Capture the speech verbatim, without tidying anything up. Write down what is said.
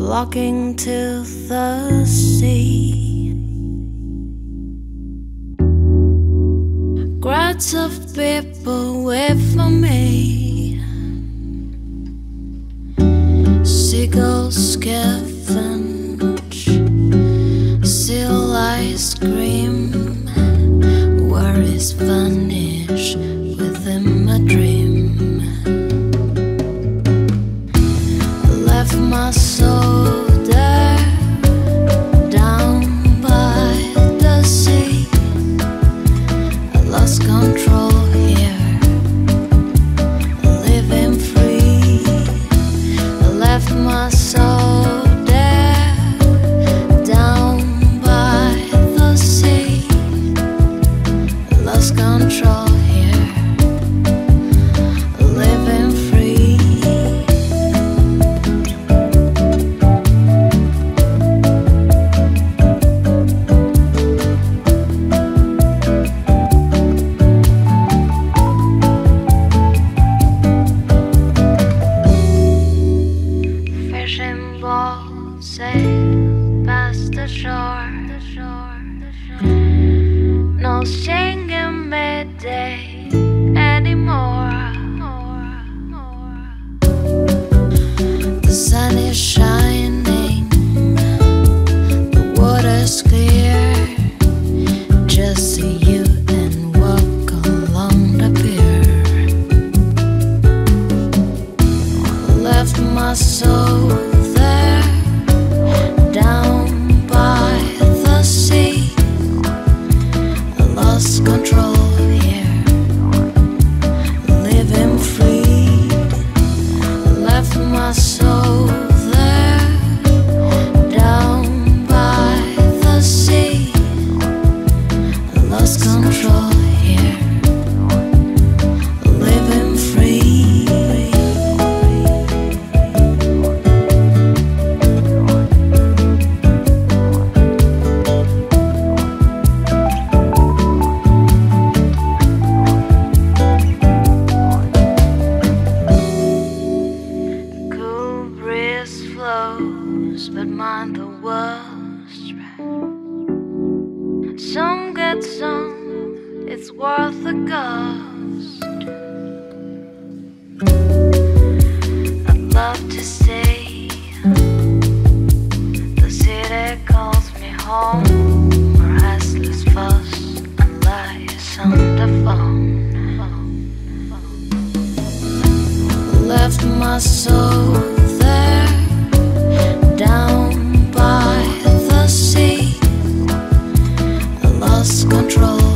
flocking to the sea. Crowds of people wait for me. Seagulls scavenge, seal ice cream. Worries vanish within my dream. Left my soul there, down by the sea. I lost control here, living free. I left my soul there, down by the sea. I lost control here, living free. Sail past the shore, no singing midday anymore. The sun is shining, the water's clear. Just see you and walk along the pier. Left my soul there, down by the sea. I lost control here, living free. Left my soul there, down by the sea. I lost control here, living free. But mind the wasp. Some get some, it's worth the cost. I'd love to stay, the city calls me home. Restless fuss and lies on the phone. Left my soul there, down by the sea. I lost control